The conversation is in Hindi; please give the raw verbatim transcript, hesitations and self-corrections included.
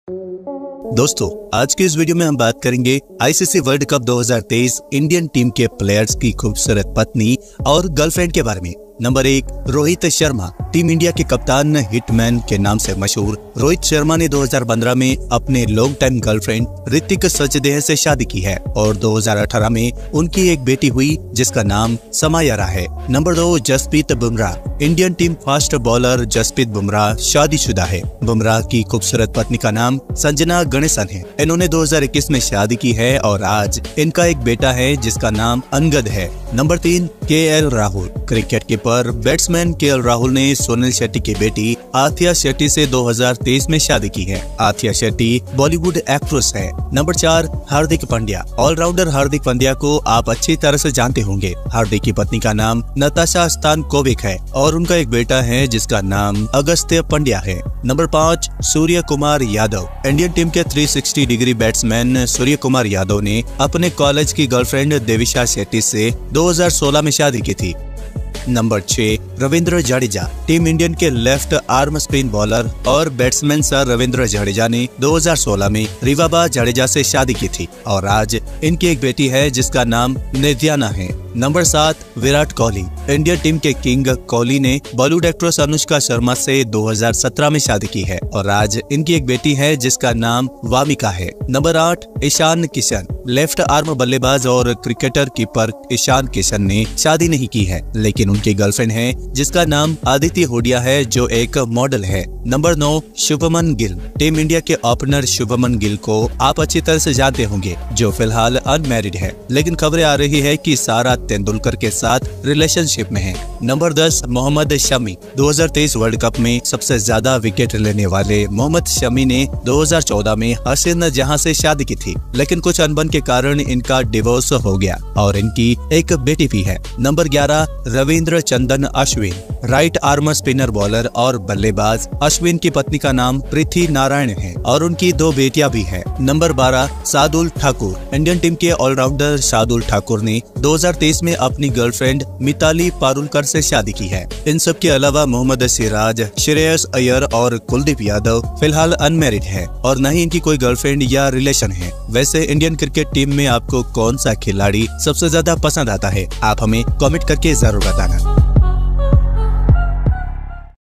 दोस्तों, आज के इस वीडियो में हम बात करेंगे आईसीसी वर्ल्ड कप दो हज़ार तेईस इंडियन टीम के प्लेयर्स की खूबसूरत पत्नी और गर्लफ्रेंड के बारे में। नंबर एक, रोहित शर्मा। टीम इंडिया के कप्तान हिटमैन के नाम से मशहूर रोहित शर्मा ने दो हज़ार पंद्रह में अपने long time girlfriend Ritika Sajdeh से शादी की है और दो हज़ार अठारह में उनकी एक बेटी हुई जिसका नाम समायरा है। नंबर दो, Jasprit Bumrah. Indian team fast bowler Jasprit Bumrah शादीशुदा है। बुमराह की खूबसूरत पत्नी का नाम संजना गणेशन है। इन्होंने दो हज़ार इक्कीस में शादी की है और आज इनका एक बेटा है जिसका नाम अंगद है। नंबर तीन, के एल राहुल। क्रिकेट के पर बैट्समैन के एल राहुल ने सुनील शेट्टी की बेटी आथिया शेट्टी से दो हज़ार तेईस में शादी की है। आथिया शेट्टी बॉलीवुड एक्ट्रेस है। नंबर चार, हार्दिक पांड्या। ऑलराउंडर हार्दिक पांड्या को आप अच्छी तरह से जानते होंगे। हार्दिक की पत्नी का नाम नताशा स्तानकोविक है और उनका एक बेटा है जिसका नाम अगस्त्य पांड्या है। नंबर पाँच, Suryakumar Yadav. Indian team के तीन सौ साठ degree batsman Suryakumar Yadav ने अपने कॉलेज की गर्लफ्रेंड देविशा शेट्टी से दो हज़ार सोलह में शादी की थी। नंबर छह, रविंद्र जडेजा। टीम इंडियन के लेफ्ट आर्म स्पिन बॉलर और बैट्समैन सर रविंद्र जडेजा ने दो हज़ार सोलह में रिवाबा जडेजा से शादी की थी और आज इनकी एक बेटी है जिसका नाम निध्याना है। नंबर सात, विराट कोहली। इंडियन टीम के किंग कोहली ने बॉलीवुड एक्ट्रेस अनुष्का शर्मा से दो हज़ार सत्रह में शादी की है और आज इनकी एक बेटी है जिसका नाम वामिका है। नंबर आठ, ईशान किशन। लेफ्ट आर्म बल्लेबाज और क्रिकेटर कीपर ईशान किशन ने शादी नहीं की है लेकिन उनकी गर्लफ्रेंड है जिसका नाम आदिति हुडिया है जो एक मॉडल है। नंबर नौ, शुभमन गिल। टीम इंडिया के ओपनर शुभमन गिल को आप अच्छी तरह से जानते होंगे जो फिलहाल अनमैरिड है लेकिन खबरें आ रही है कि सारा तेंदुलकर के साथ रिलेशनशिप में है। नंबर दस, मोहम्मद शमी। दो हज़ार तेईस वर्ल्ड कप में सबसे ज्यादा विकेट लेने वाले मोहम्मद शमी ने दो हज़ार चौदह में हसीन जहां से शादी की थी लेकिन कुछ अनबन के कारण इनका डिवोर्स हो गया और इनकी एक बेटी भी है। नंबर ग्यारह, Ravichandran Ashwin. Right arm spinner bowler और बल्लेबाज अश्विन की पत्नी का नाम पृथ्वी नारायण है और उनकी दो बेटियां भी है। नंबर बारह, शार्दुल ठाकुर। इंडियन टीम के ऑलराउंडर शार्दुल ठाकुर ने दो हज़ार तेईस में अपनी गर्लफ्रेंड मिताली पारुलकर से शादी की है। इन सब के अलावा मोहम्मद सिराज, श्रेयस अय्यर और कुलदीप यादव फिलहाल अनमैरिड है और न ही इनकी कोई गर्लफ्रेंड या रिलेशन है। वैसे इंडियन क्रिकेट टीम में आपको कौन सा खिलाड़ी सबसे ज्यादा पसंद आता है? आप हमें कमेंट करके जरूर बताना।